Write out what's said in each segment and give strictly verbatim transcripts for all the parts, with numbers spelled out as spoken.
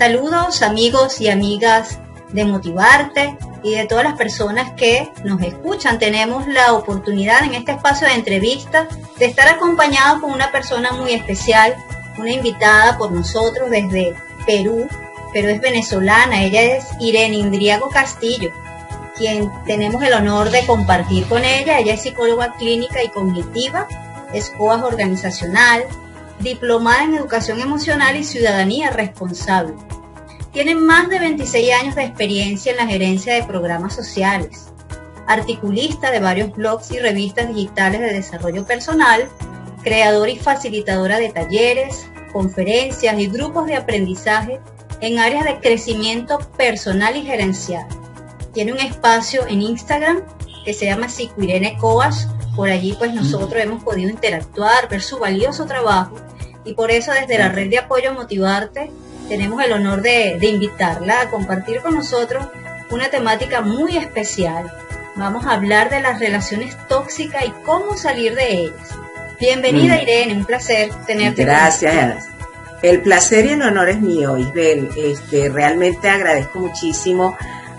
Saludos amigos y amigas de Motivarte y de todas las personas que nos escuchan. Tenemos la oportunidad en este espacio de entrevista de estar acompañados con una persona muy especial, una invitada por nosotros desde Perú, pero es venezolana. Ella es Irene Indriago Castillo, quien tenemos el honor de compartir con ella. Ella es psicóloga clínica y cognitiva, es coach organizacional, diplomada en educación emocional y ciudadanía responsable. Tiene más de veintiséis años de experiencia en la gerencia de programas sociales, articulista de varios blogs y revistas digitales de desarrollo personal, creadora y facilitadora de talleres, conferencias y grupos de aprendizaje en áreas de crecimiento personal y gerencial. Tiene un espacio en Instagram que se llama Psicoirene Coach. Por allí pues nosotros hemos podido interactuar, ver su valioso trabajo, y por eso desde la red de apoyo Motivarte tenemos el honor de, de invitarla a compartir con nosotros una temática muy especial. Vamos a hablar de las relaciones tóxicas y cómo salir de ellas. Bienvenida, mm. Irene, un placer tenerte. Gracias. El placer y el honor es mío, Isabel. Este, realmente agradezco muchísimo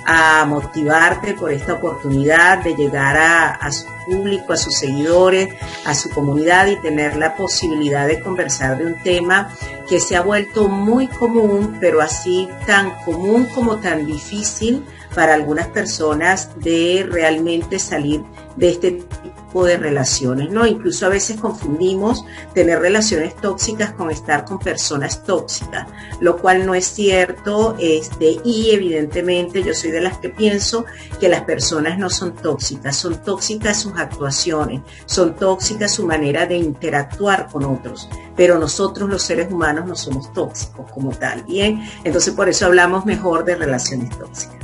a Motivarte por esta oportunidad de llegar a, a su público, a sus seguidores, a su comunidad y tener la posibilidad de conversar de un tema que se ha vuelto muy común, pero así tan común como tan difícil para algunas personas de realmente salir de este tipo de relaciones, ¿no? Incluso a veces confundimos tener relaciones tóxicas con estar con personas tóxicas, lo cual no es cierto, este, y evidentemente yo soy de las que pienso que las personas no son tóxicas, son tóxicas sus actuaciones, son tóxicas su manera de interactuar con otros, pero nosotros los seres humanos no somos tóxicos como tal, ¿bien? Entonces por eso hablamos mejor de relaciones tóxicas.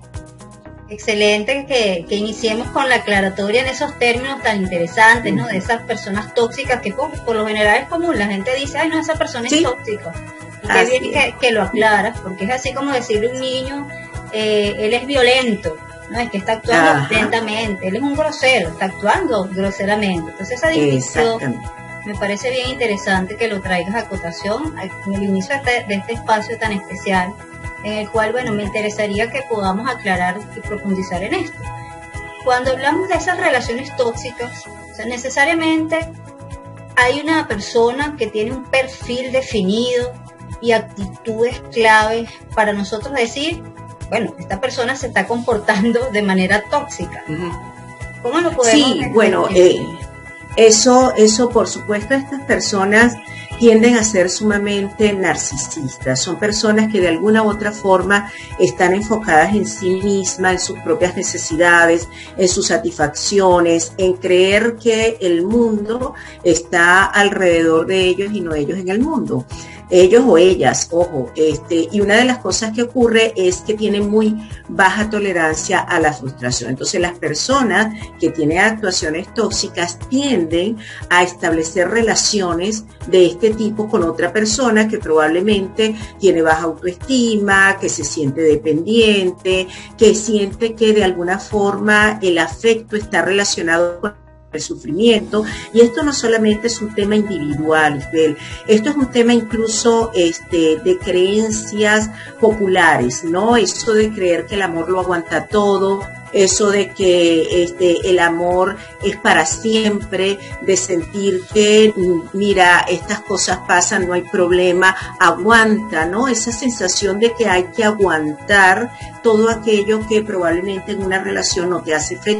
Excelente que, que iniciemos con la aclaratoria en esos términos tan interesantes, ¿no? De esas personas tóxicas que por, por lo general es común. La gente dice, ay, no, esa persona sí. es tóxica. Y qué bien que, que lo aclaras, porque es así como decirle a un niño, eh, él es violento, ¿no? Es que está actuando Ajá. violentamente, él es un grosero, está actuando groseramente. Entonces esa distinción me parece bien interesante que lo traigas a cotación en el inicio de este, de este espacio tan especial, en el cual, bueno, me interesaría que podamos aclarar y profundizar en esto. Cuando hablamos de esas relaciones tóxicas, o sea, necesariamente hay una persona que tiene un perfil definido y actitudes claves para nosotros decir, bueno, esta persona se está comportando de manera tóxica. Uh-huh. ¿Cómo lo podemos Sí, entender? bueno, eh, eso, eso por supuesto, estas personas tienden a ser sumamente narcisistas, son personas que de alguna u otra forma están enfocadas en sí mismas, en sus propias necesidades, en sus satisfacciones, en creer que el mundo está alrededor de ellos y no ellos en el mundo. Ellos o ellas, ojo, este, y una de las cosas que ocurre es que tienen muy baja tolerancia a la frustración. Entonces las personas que tienen actuaciones tóxicas tienden a establecer relaciones de este tipo con otra persona que probablemente tiene baja autoestima, que se siente dependiente, que siente que de alguna forma el afecto está relacionado con el sufrimiento, y esto no solamente es un tema individual, Isabel, esto es un tema incluso este, de creencias populares, ¿no? Eso de creer que el amor lo aguanta todo, eso de que este, el amor es para siempre, de sentir que, mira, estas cosas pasan, no hay problema, aguanta, ¿no? Esa sensación de que hay que aguantar todo aquello que probablemente en una relación no te hace feliz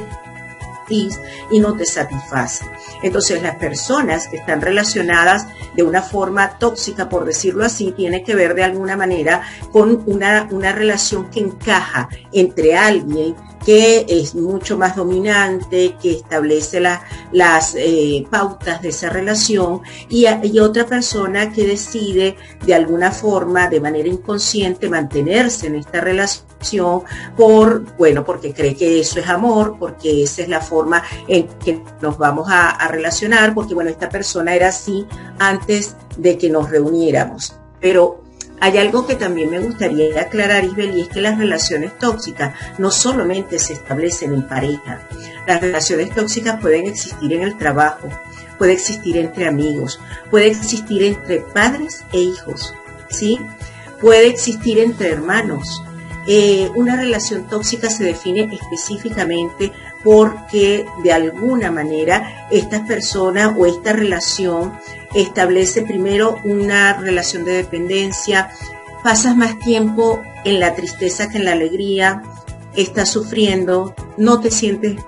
y no te satisface. Entonces las personas que están relacionadas de una forma tóxica, por decirlo así, tiene que ver de alguna manera con una, una relación que encaja entre alguien que es mucho más dominante, que establece la, las eh, pautas de esa relación, y, y otra persona que decide de alguna forma, de manera inconsciente, mantenerse en esta relación por, bueno, porque cree que eso es amor, porque esa es la forma en que nos vamos a, a relacionar, porque bueno, esta persona era así antes de que nos reuniéramos. Pero hay algo que también me gustaría aclarar, Isabel, y es que las relaciones tóxicas no solamente se establecen en pareja. Las relaciones tóxicas pueden existir en el trabajo, puede existir entre amigos, puede existir entre padres e hijos, ¿sí? puede existir entre hermanos. Eh, una relación tóxica se define específicamente porque de alguna manera esta persona o esta relación establece primero una relación de dependencia, pasas más tiempo en la tristeza que en la alegría, estás sufriendo, no te sientes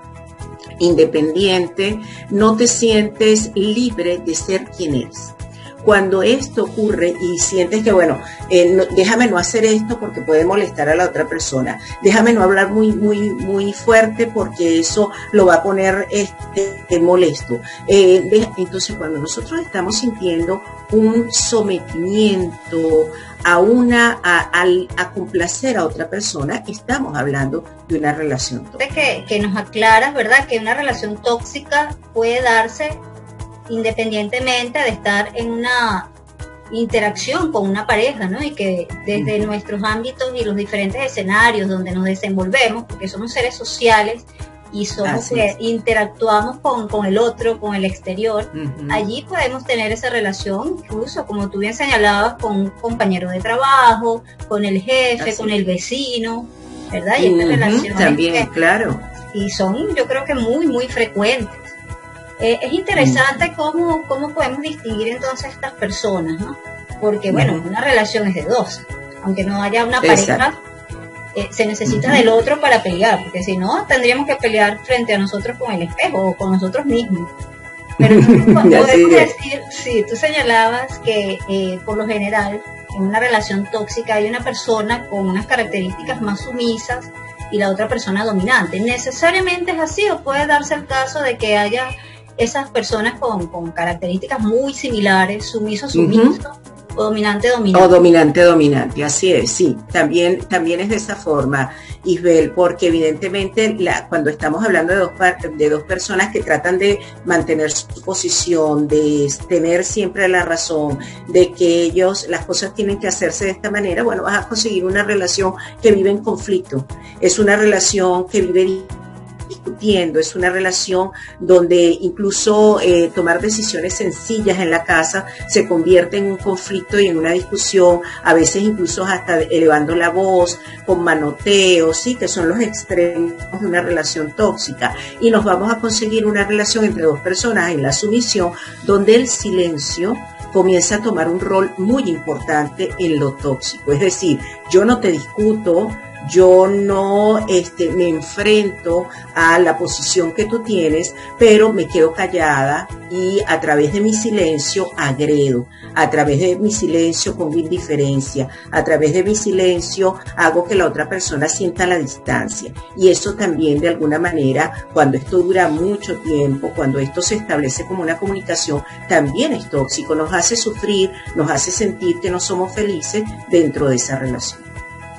independiente, no te sientes libre de ser quien eres. Cuando esto ocurre y sientes que, bueno, eh, no, déjame no hacer esto porque puede molestar a la otra persona, déjame no hablar muy, muy, muy fuerte porque eso lo va a poner este, molesto. Eh, de, entonces, cuando nosotros estamos sintiendo un sometimiento a una, a, a, a complacer a otra persona, estamos hablando de una relación tóxica. Que, que nos aclaras, ¿verdad? Que una relación tóxica puede darse independientemente de estar en una interacción con una pareja, ¿no? Y que desde uh-huh. nuestros ámbitos y los diferentes escenarios donde nos desenvolvemos, porque somos seres sociales y somos que interactuamos con, con el otro, con el exterior, uh-huh. allí podemos tener esa relación, incluso como tú bien señalabas, con un compañero de trabajo, con el jefe, Así. con el vecino, ¿verdad? Y uh-huh. estas relaciones también, que, claro. Y son, yo creo que muy, muy frecuentes. Eh, es interesante cómo, cómo podemos distinguir entonces estas personas, ¿no? Porque, bueno, uh-huh. una relación es de dos. Aunque no haya una pareja, eh, se necesita uh-huh. del otro para pelear, porque si no, tendríamos que pelear frente a nosotros con el espejo o con nosotros mismos. Pero entonces, podemos decir, sí, tú señalabas que eh, por lo general, en una relación tóxica hay una persona con unas características más sumisas y la otra persona dominante. ¿Necesariamente es así o puede darse el caso de que haya esas personas con, con características muy similares, sumiso, sumiso, uh-huh. o dominante, dominante? O dominante, dominante, así es, sí. También, también es de esa forma, Isbel, porque evidentemente la, cuando estamos hablando de dos, de dos personas que tratan de mantener su posición, de tener siempre la razón, de que ellos, las cosas tienen que hacerse de esta manera, bueno, vas a conseguir una relación que vive en conflicto. Es una relación que vive discutiendo, es una relación donde incluso eh, tomar decisiones sencillas en la casa se convierte en un conflicto y en una discusión, a veces incluso hasta elevando la voz, con manoteos, ¿sí? Que son los extremos de una relación tóxica. Y nos vamos a conseguir una relación entre dos personas en la sumisión, donde el silencio comienza a tomar un rol muy importante en lo tóxico. Es decir, yo no te discuto, yo no este, me enfrento a la posición que tú tienes, pero me quedo callada y a través de mi silencio agredo, a través de mi silencio pongo indiferencia, a través de mi silencio hago que la otra persona sienta la distancia. Y eso también de alguna manera, cuando esto dura mucho tiempo, cuando esto se establece como una comunicación, también es tóxico, nos hace sufrir, nos hace sentir que no somos felices dentro de esa relación.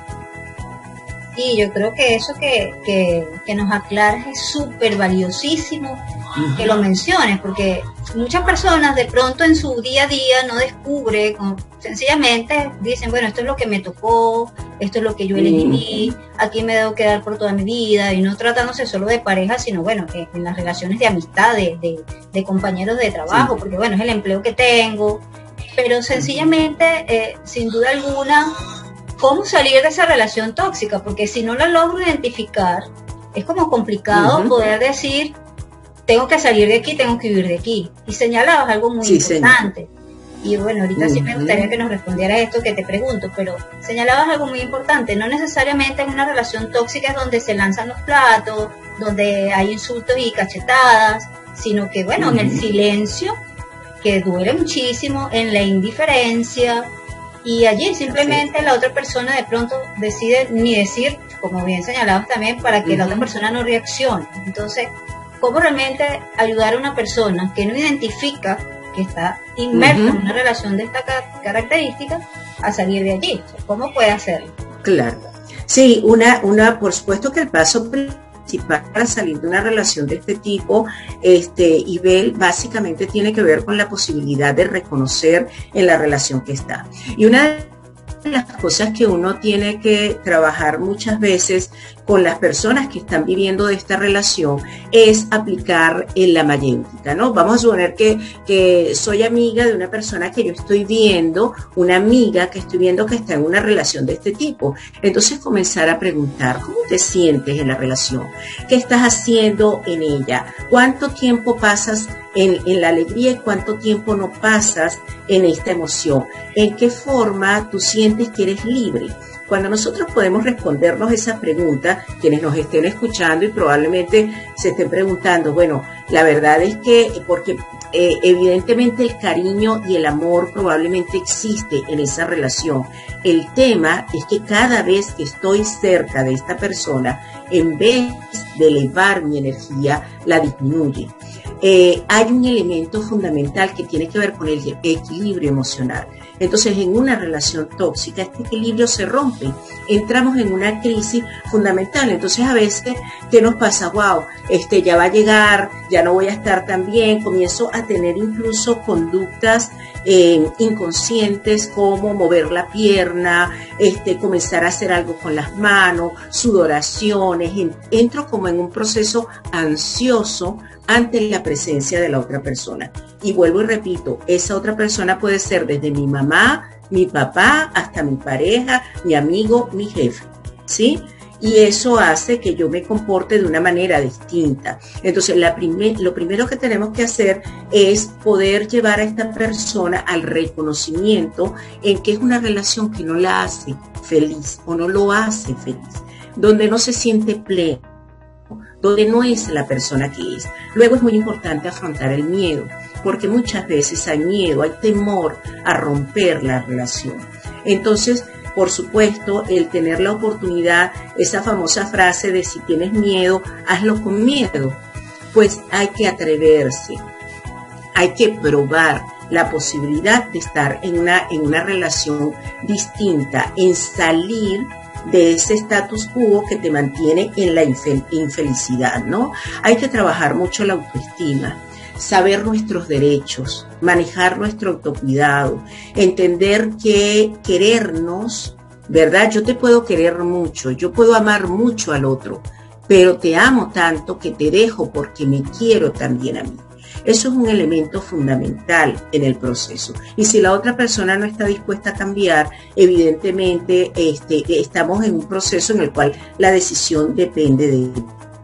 Sí, yo creo que eso que, que, que nos aclaras es súper valiosísimo uh-huh. que lo menciones, porque muchas personas de pronto en su día a día no descubre, con, sencillamente dicen, bueno, esto es lo que me tocó, esto es lo que yo elegí, uh-huh. aquí me debo quedar por toda mi vida, y no tratándose solo de pareja, sino bueno, en, en las relaciones de amistad, de, de, de compañeros de trabajo, sí. porque bueno, es el empleo que tengo, pero sencillamente, eh, sin duda alguna, ¿cómo salir de esa relación tóxica? Porque si no la logro identificar, es como complicado uh-huh. poder decir, tengo que salir de aquí, tengo que vivir de aquí. Y señalabas algo muy sí, importante. Señor. Y bueno, ahorita uh-huh. sí me gustaría que nos respondiera esto que te pregunto, pero señalabas algo muy importante. No necesariamente en una relación tóxica es donde se lanzan los platos, donde hay insultos y cachetadas, sino que bueno, uh-huh. en el silencio, que duele muchísimo, en la indiferencia. Y allí simplemente sí. la otra persona de pronto decide ni decir, como bien señalabas también, para que uh-huh. la otra persona no reaccione. Entonces, ¿cómo realmente ayudar a una persona que no identifica que está inmersa uh-huh. en una relación de esta ca- característica a salir de allí? ¿Cómo puede hacerlo? Claro. Sí, una, una, por supuesto que el paso principal para salir de una relación de este tipo, este, Isbel, básicamente tiene que ver con la posibilidad de reconocer en la relación que está. Y una de las cosas que uno tiene que trabajar muchas veces con las personas que están viviendo de esta relación es aplicar en la mayéutica, ¿no? Vamos a suponer que, que soy amiga de una persona que yo estoy viendo, una amiga que estoy viendo que está en una relación de este tipo. Entonces comenzar a preguntar, ¿cómo te sientes en la relación? ¿Qué estás haciendo en ella? ¿Cuánto tiempo pasas en, en la alegría y cuánto tiempo no pasas en esta emoción? ¿En qué forma tú sientes que eres libre? Cuando nosotros podemos respondernos esas preguntas, quienes nos estén escuchando y probablemente se estén preguntando, bueno, la verdad es que, porque eh, evidentemente el cariño y el amor probablemente existe en esa relación. El tema es que cada vez que estoy cerca de esta persona, en vez de elevar mi energía, la disminuye. Eh, hay un elemento fundamental que tiene que ver con el equilibrio emocional. Entonces, en una relación tóxica, este equilibrio se rompe. Entramos en una crisis fundamental. Entonces, a veces, ¿qué nos pasa? Wow, este, ya va a llegar, ya no voy a estar tan bien. Comienzo a tener incluso conductas eh, inconscientes como mover la pierna, este, comenzar a hacer algo con las manos, sudoraciones. Entro como en un proceso ansioso ante la presencia de la otra persona. Y vuelvo y repito, esa otra persona puede ser desde mi mamá, mi papá, hasta mi pareja, mi amigo, mi jefe, ¿sí? Y eso hace que yo me comporte de una manera distinta. Entonces, la primer, lo primero que tenemos que hacer es poder llevar a esta persona al reconocimiento en que es una relación que no la hace feliz o no lo hace feliz, donde no se siente pleno, donde no es la persona que es. Luego es muy importante afrontar el miedo, porque muchas veces hay miedo, hay temor a romper la relación. Entonces, por supuesto, el tener la oportunidad, esa famosa frase de si tienes miedo, hazlo con miedo, pues hay que atreverse, hay que probar la posibilidad de estar en una, en una relación distinta, en salir de ese status quo que te mantiene en la infel- infelicidad, ¿no? Hay que trabajar mucho la autoestima, saber nuestros derechos, manejar nuestro autocuidado, entender que querernos, ¿verdad? Yo te puedo querer mucho, yo puedo amar mucho al otro, pero te amo tanto que te dejo porque me quiero también a mí. Eso es un elemento fundamental en el proceso. Y si la otra persona no está dispuesta a cambiar, evidentemente este, estamos en un proceso en el cual la decisión depende de ti.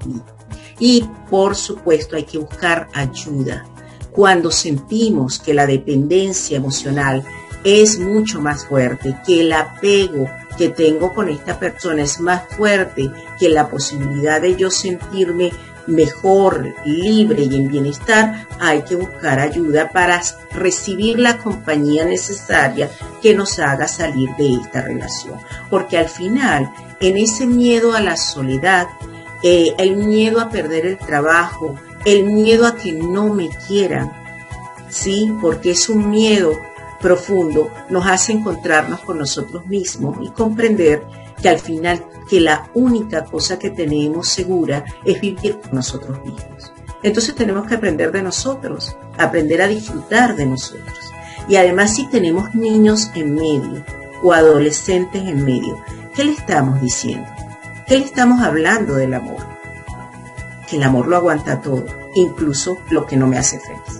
Y por supuesto hay que buscar ayuda. Cuando sentimos que la dependencia emocional es mucho más fuerte, que el apego que tengo con esta persona es más fuerte que la posibilidad de yo sentirme mejor, libre y en bienestar, hay que buscar ayuda para recibir la compañía necesaria que nos haga salir de esta relación. Porque al final, en ese miedo a la soledad, eh, el miedo a perder el trabajo, el miedo a que no me quieran, ¿sí? Porque es un miedo profundo, nos hace encontrarnos con nosotros mismos y comprender que al final que la única cosa que tenemos segura es vivir con nosotros mismos. Entonces tenemos que aprender de nosotros, aprender a disfrutar de nosotros. Y además si tenemos niños en medio o adolescentes en medio, ¿qué le estamos diciendo? ¿Qué le estamos hablando del amor? Que el amor lo aguanta todo, incluso lo que no me hace feliz.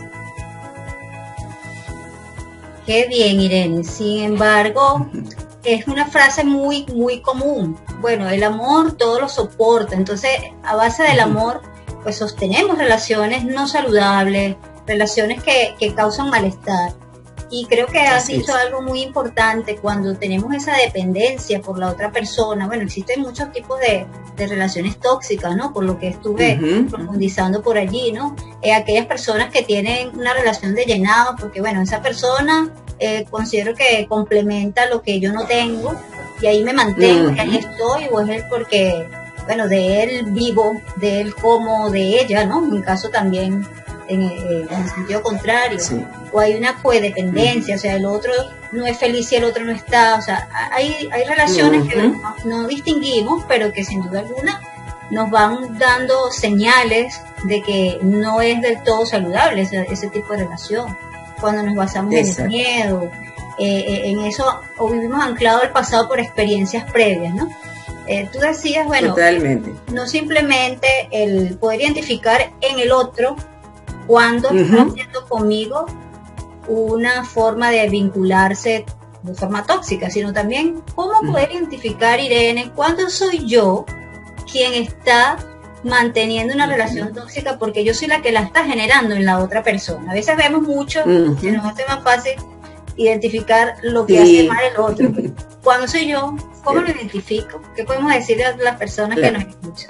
Qué bien, Irene. Sin embargo, es una frase muy, muy común. Bueno, el amor todo lo soporta. Entonces, a base del amor, pues sostenemos relaciones no saludables, relaciones que, que causan malestar. Y creo que has dicho algo muy importante cuando tenemos esa dependencia por la otra persona. Bueno, existen muchos tipos de, de relaciones tóxicas, ¿no? Por lo que estuve uh-huh. profundizando por allí, ¿no? Eh, aquellas personas que tienen una relación de llenado, porque bueno, esa persona eh, considero que complementa lo que yo no tengo y ahí me mantengo, uh-huh. y ahí estoy, o es él porque, bueno, de él vivo, de él como, de ella, ¿no? En mi caso también. En, en el sentido contrario, sí. O hay una codependencia, uh-huh. o sea, el otro no es feliz y el otro no está, o sea, hay, hay relaciones uh-huh. que no, no distinguimos, pero que sin duda alguna nos van dando señales de que no es del todo saludable ese, ese tipo de relación, cuando nos basamos Exacto. en el miedo, eh, en eso, o vivimos anclados al pasado por experiencias previas, ¿no? Eh, tú decías, bueno, totalmente. No simplemente el poder identificar en el otro cuando uh-huh. está haciendo conmigo una forma de vincularse de forma tóxica, sino también cómo uh-huh. poder identificar, Irene, cuándo soy yo quien está manteniendo una uh-huh. relación tóxica porque yo soy la que la está generando en la otra persona. A veces vemos mucho, uh-huh. se nos hace más fácil identificar lo que sí. hace mal el otro. Cuando soy yo, ¿cómo sí. lo identifico? ¿Qué podemos decirle a las personas claro. que nos escuchan?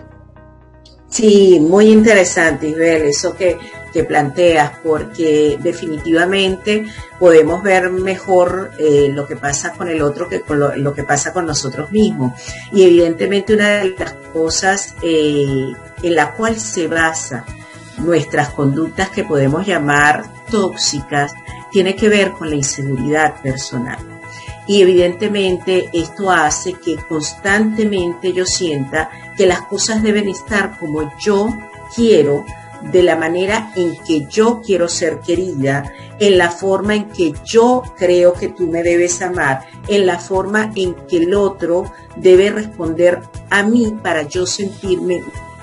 Sí, muy interesante, Isabel, eso que, que planteas, porque definitivamente podemos ver mejor eh, lo que pasa con el otro que con lo, lo que pasa con nosotros mismos. Y evidentemente una de las cosas eh, en la cual se basa nuestras conductas que podemos llamar tóxicas tiene que ver con la inseguridad personal. Y evidentemente esto hace que constantemente yo sienta que las cosas deben estar como yo quiero, de la manera en que yo quiero ser querida, en la forma en que yo creo que tú me debes amar, en la forma en que el otro debe responder a mí para yo sentirme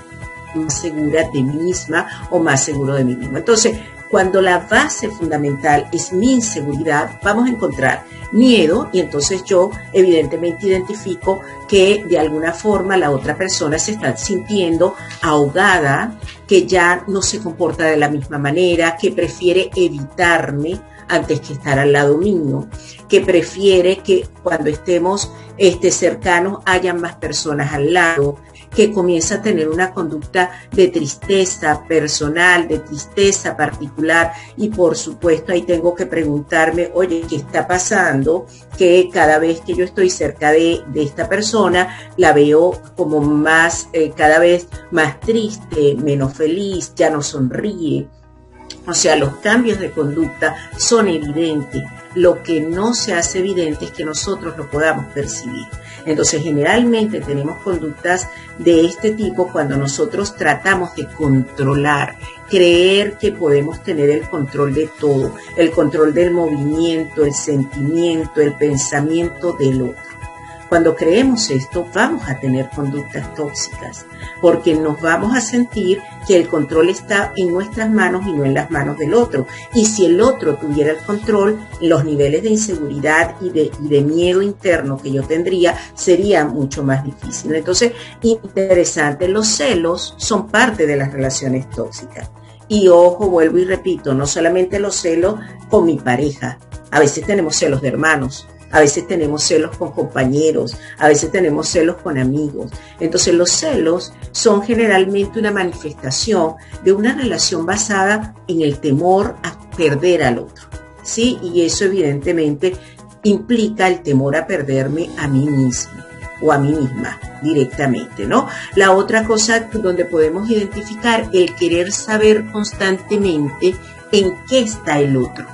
más segura de mí misma o más seguro de mí mismo. Entonces, cuando la base fundamental es mi inseguridad, vamos a encontrar miedo y entonces yo evidentemente identifico que de alguna forma la otra persona se está sintiendo ahogada, que ya no se comporta de la misma manera, que prefiere evitarme antes que estar al lado mío, que prefiere que cuando estemos este, cercanos hayan más personas al lado, que comienza a tener una conducta de tristeza personal, de tristeza particular, y por supuesto ahí tengo que preguntarme, oye, ¿qué está pasando? Que cada vez que yo estoy cerca de, de esta persona, la veo como más, eh, cada vez más triste, menos feliz, ya no sonríe. O sea, los cambios de conducta son evidentes. Lo que no se hace evidente es que nosotros lo podamos percibir. Entonces, generalmente tenemos conductas de este tipo cuando nosotros tratamos de controlar, creer que podemos tener el control de todo, el control del movimiento, el sentimiento, el pensamiento del otro. Cuando creemos esto, vamos a tener conductas tóxicas, porque nos vamos a sentir que el control está en nuestras manos y no en las manos del otro. Y si el otro tuviera el control, los niveles de inseguridad y de, y de miedo interno que yo tendría sería mucho más difícil. Entonces, interesante, los celos son parte de las relaciones tóxicas. Y ojo, vuelvo y repito, no solamente los celos con mi pareja, a veces tenemos celos de hermanos. A veces tenemos celos con compañeros, a veces tenemos celos con amigos. Entonces los celos son generalmente una manifestación de una relación basada en el temor a perder al otro, ¿sí? Y eso evidentemente implica el temor a perderme a mí mismo o a mí misma directamente, ¿no? La otra cosa donde podemos identificar el querer saber constantemente en qué está el otro.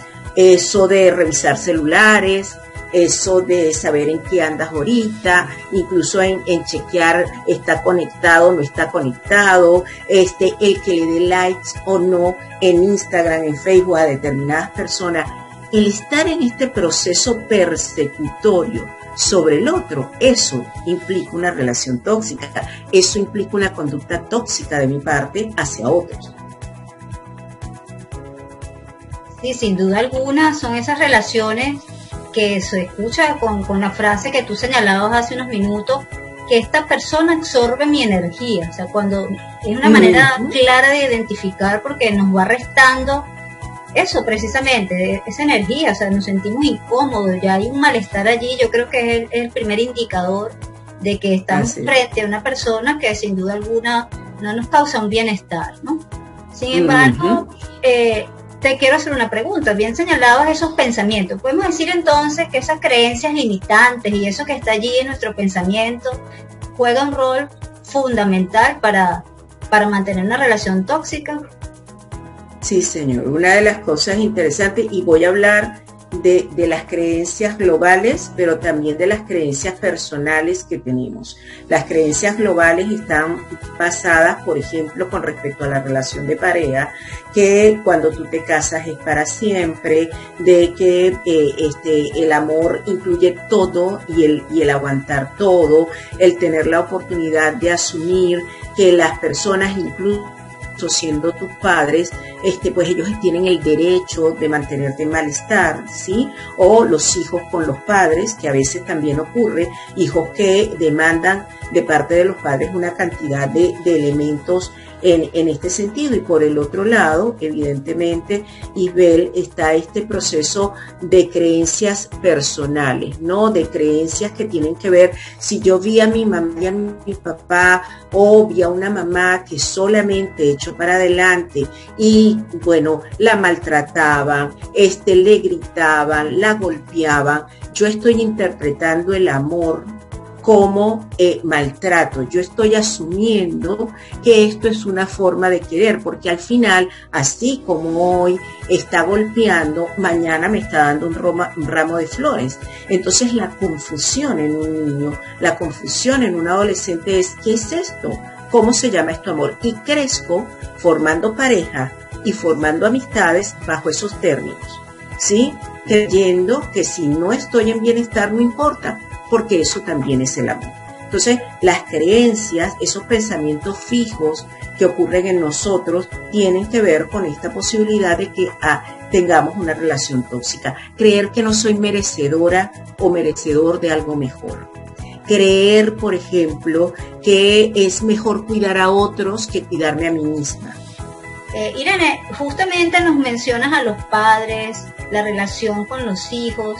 Eso de revisar celulares, eso de saber en qué andas ahorita, incluso en, en chequear está conectado o no está conectado, este, el que le dé likes o no en Instagram, en Facebook a determinadas personas. El estar en este proceso persecutorio sobre el otro, eso implica una relación tóxica, eso implica una conducta tóxica de mi parte hacia otros. Sí, sin duda alguna son esas relaciones que se escucha con, con la frase que tú señalabas hace unos minutos, que esta persona absorbe mi energía. O sea, cuando es una manera uh-huh. clara de identificar, porque nos va restando eso precisamente, esa energía. O sea, nos sentimos incómodos, ya hay un malestar allí. Yo creo que es el, es el primer indicador de que estamos Así. frente a una persona que sin duda alguna no nos causa un bienestar, ¿no? Sin embargo, uh-huh. eh, te quiero hacer una pregunta. Bien señalabas esos pensamientos. ¿Podemos decir entonces que esas creencias limitantes y eso que está allí en nuestro pensamiento juega un rol fundamental para, para mantener una relación tóxica? Sí, señor. Una de las cosas interesantes, y voy a hablar de, de las creencias globales, pero también de las creencias personales que tenemos. Las creencias globales están basadas, por ejemplo, con respecto a la relación de pareja, que cuando tú te casas es para siempre, de que eh, este, el amor incluye todo y el, y el aguantar todo, el tener la oportunidad de asumir que las personas, incluso siendo tus padres, este, pues ellos tienen el derecho de mantenerte en malestar, ¿sí? O los hijos con los padres, que a veces también ocurre, hijos que demandan de parte de los padres una cantidad de, de elementos en, en este sentido. Y por el otro lado, evidentemente, Isabel, está este proceso de creencias personales, ¿no? De creencias que tienen que ver, si yo vi a mi mamá y a mi papá, o vi a una mamá que solamente echó para adelante y, bueno, la maltrataban, este, le gritaban, la golpeaban, yo estoy interpretando el amor como eh, maltrato. Yo estoy asumiendo que esto es una forma de querer, porque al final, así como hoy está golpeando, mañana me está dando un, roma, un ramo de flores. Entonces la confusión en un niño, la confusión en un adolescente es, ¿qué es esto? ¿Cómo se llama esto amor? Y crezco formando pareja y formando amistades bajo esos términos, ¿sí? Creyendo que si no estoy en bienestar no importa, porque eso también es el amor. Entonces, las creencias, esos pensamientos fijos que ocurren en nosotros, tienen que ver con esta posibilidad de que ah, tengamos una relación tóxica. Creer que no soy merecedora o merecedor de algo mejor. Creer, por ejemplo, que es mejor cuidar a otros que cuidarme a mí misma. Eh, Irene, justamente nos mencionas a los padres, la relación con los hijos.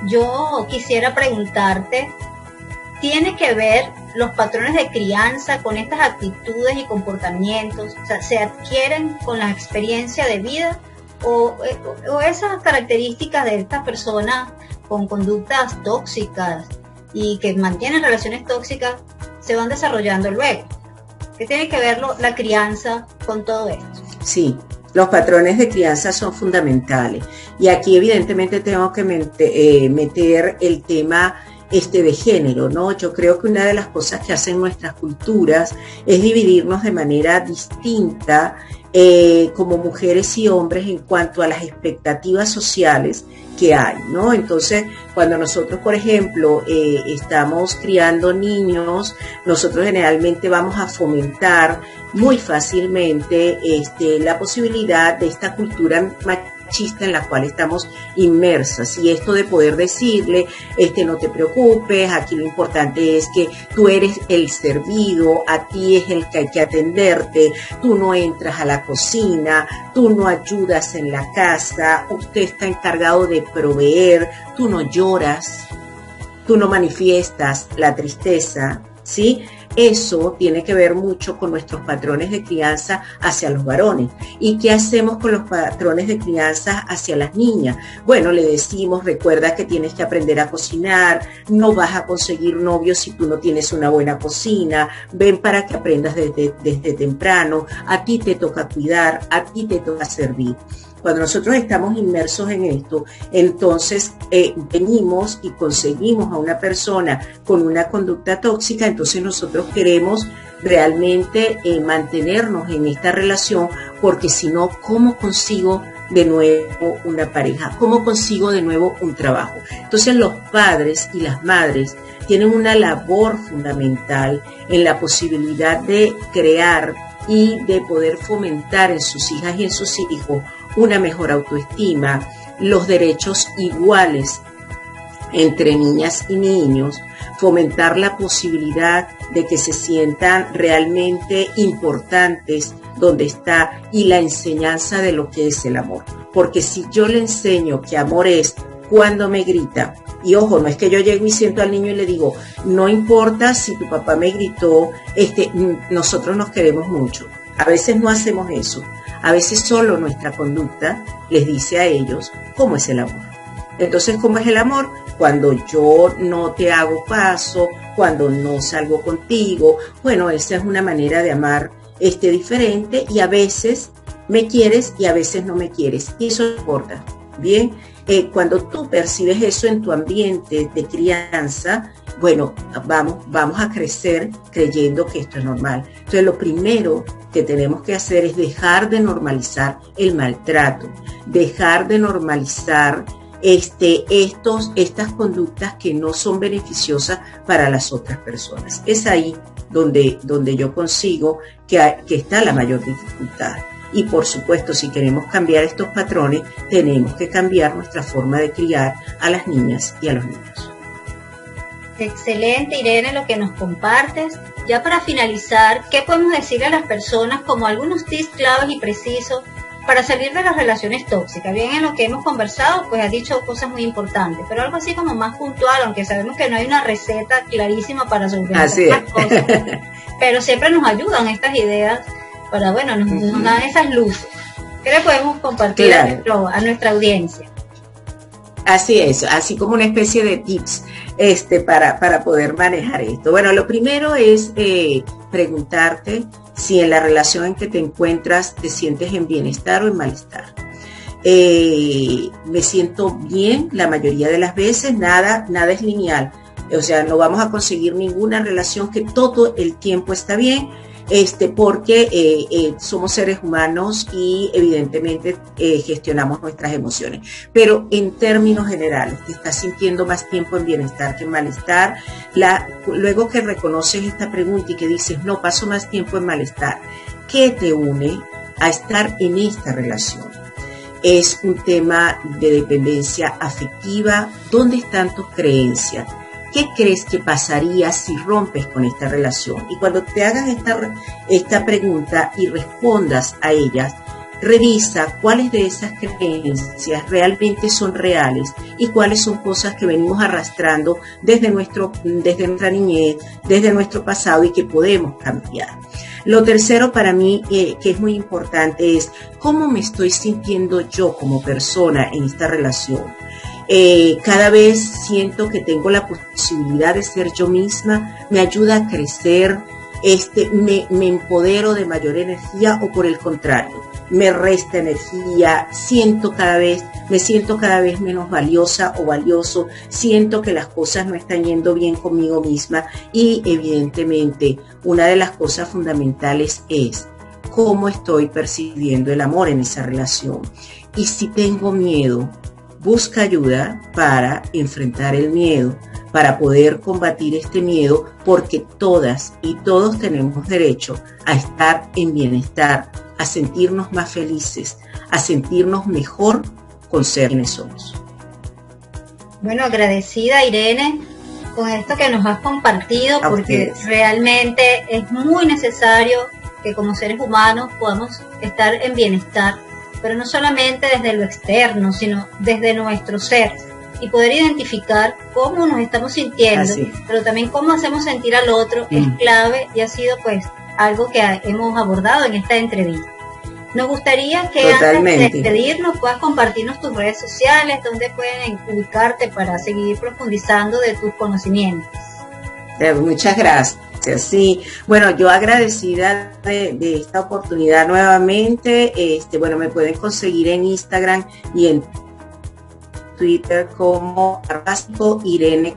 Yo quisiera preguntarte, ¿tiene que ver los patrones de crianza con estas actitudes y comportamientos? O sea, ¿se adquieren con la experiencia de vida? ¿O, o esas características de estas personas con conductas tóxicas y que mantienen relaciones tóxicas se van desarrollando luego? ¿Qué tiene que ver lo, la crianza con todo esto? Sí. Los patrones de crianza son fundamentales y aquí evidentemente tengo que meter el tema este de género, ¿no? Yo creo que una de las cosas que hacen nuestras culturas es dividirnos de manera distinta eh, como mujeres y hombres en cuanto a las expectativas sociales que hay, ¿no? Entonces, cuando nosotros, por ejemplo, eh, estamos criando niños, nosotros generalmente vamos a fomentar muy fácilmente este, la posibilidad de esta cultura machista en la cual estamos inmersas, y esto de poder decirle, este, no te preocupes, aquí lo importante es que tú eres el servido, a ti es el que hay que atenderte, tú no entras a la cocina, tú no ayudas en la casa, usted está encargado de proveer, tú no lloras, tú no manifiestas la tristeza, ¿sí? Eso tiene que ver mucho con nuestros patrones de crianza hacia los varones. ¿Y qué hacemos con los patrones de crianza hacia las niñas? Bueno, le decimos, recuerda que tienes que aprender a cocinar, no vas a conseguir novio si tú no tienes una buena cocina, ven para que aprendas desde, desde temprano, a ti te toca cuidar, a ti te toca servir. Cuando nosotros estamos inmersos en esto, entonces eh, venimos y conseguimos a una persona con una conducta tóxica, entonces nosotros queremos realmente eh, mantenernos en esta relación, porque si no, ¿cómo consigo de nuevo una pareja? ¿Cómo consigo de nuevo un trabajo? Entonces los padres y las madres tienen una labor fundamental en la posibilidad de crear y de poder fomentar en sus hijas y en sus hijos una mejor autoestima, los derechos iguales entre niñas y niños, fomentar la posibilidad de que se sientan realmente importantes donde está, y la enseñanza de lo que es el amor. Porque si yo le enseño que amor es cuando me grita, y ojo, no es que yo llego y siento al niño y le digo, no importa si tu papá me gritó, este, nosotros nos queremos mucho. A veces no hacemos eso. A veces solo nuestra conducta les dice a ellos cómo es el amor. Entonces, ¿cómo es el amor? Cuando yo no te hago caso, cuando no salgo contigo. Bueno, esa es una manera de amar este, diferente, y a veces me quieres y a veces no me quieres. Y eso no importa. también eh, cuando tú percibes eso en tu ambiente de crianza, bueno, vamos, vamos a crecer creyendo que esto es normal. Entonces, lo primero que tenemos que hacer es dejar de normalizar el maltrato, dejar de normalizar este, estos, estas conductas que no son beneficiosas para las otras personas. Es ahí donde, donde yo consigo que, hay, que está la mayor dificultad. Y por supuesto, si queremos cambiar estos patrones, tenemos que cambiar nuestra forma de criar a las niñas y a los niños. Excelente, Irene, lo que nos compartes. Ya para finalizar, ¿qué podemos decirle a las personas como algunos tips claves y precisos para salir de las relaciones tóxicas? Bien, en lo que hemos conversado, pues has dicho cosas muy importantes, pero algo así como más puntual, aunque sabemos que no hay una receta clarísima para solucionar las cosas, pero siempre nos ayudan estas ideas para, bueno, nos, uh-huh. nos dan esas luces. ¿Qué le podemos compartir claro. a, nuestro, a nuestra audiencia? Así es, así como una especie de tips este, para, para poder manejar esto. Bueno, lo primero es eh, preguntarte si en la relación en que te encuentras te sientes en bienestar o en malestar. Eh, me siento bien la mayoría de las veces, nada, nada es lineal. O sea, no vamos a conseguir ninguna relación que todo el tiempo está bien. Este, porque eh, eh, somos seres humanos y evidentemente eh, gestionamos nuestras emociones. Pero en términos generales, te estás sintiendo más tiempo en bienestar que en malestar. La, luego que reconoces esta pregunta y que dices, no, paso más tiempo en malestar, ¿qué te une a estar en esta relación? Es un tema de dependencia afectiva. ¿Dónde están tus creencias? ¿Qué crees que pasaría si rompes con esta relación? Y cuando te hagas esta, esta pregunta y respondas a ellas, revisa cuáles de esas creencias realmente son reales y cuáles son cosas que venimos arrastrando desde, nuestro, desde nuestra niñez, desde nuestro pasado y que podemos cambiar. Lo tercero para mí, eh, que es muy importante, es cómo me estoy sintiendo yo como persona en esta relación. Eh, cada vez siento que tengo la posibilidad de ser yo misma, me ayuda a crecer, este, me, me empodero de mayor energía o por el contrario, me resta energía, siento cada vez, me siento cada vez menos valiosa o valioso, siento que las cosas no están yendo bien conmigo misma y evidentemente una de las cosas fundamentales es cómo estoy percibiendo el amor en esa relación. Y si tengo miedo, busca ayuda para enfrentar el miedo, para poder combatir este miedo, porque todas y todos tenemos derecho a estar en bienestar, a sentirnos más felices, a sentirnos mejor con ser quienes somos. Bueno, agradecida, Irene, con esto que nos has compartido, a porque ustedes. Realmente es muy necesario que como seres humanos podamos estar en bienestar, pero no solamente desde lo externo, sino desde nuestro ser, y poder identificar cómo nos estamos sintiendo, Así. Pero también cómo hacemos sentir al otro, mm. es clave y ha sido pues algo que hemos abordado en esta entrevista. Nos gustaría que Totalmente. Antes de despedirnos puedas compartirnos tus redes sociales, donde pueden ubicarte para seguir profundizando de tus conocimientos. Muchas gracias. Sí, bueno, yo agradecida de, de esta oportunidad nuevamente. Este, bueno, me pueden conseguir en Instagram y en Twitter como Carrasco Irene,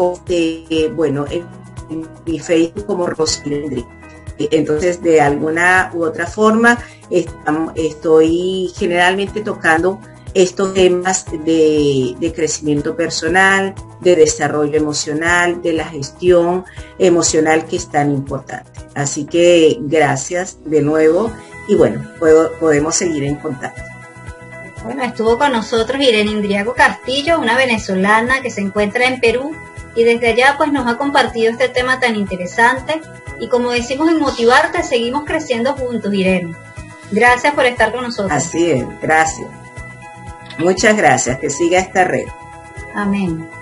eh, bueno, en, en mi Facebook como Rosilindri. Entonces, de alguna u otra forma, estamos, estoy generalmente tocando estos temas de, de crecimiento personal, de desarrollo emocional, de la gestión emocional, que es tan importante. Así que gracias de nuevo y bueno, puedo, podemos seguir en contacto. Bueno, estuvo con nosotros Irene Indriago Castillo, una venezolana que se encuentra en Perú y desde allá pues nos ha compartido este tema tan interesante y como decimos en Motivarte, seguimos creciendo juntos, Irene. Gracias por estar con nosotros. Así es, gracias. Muchas gracias, que siga esta red. Amén.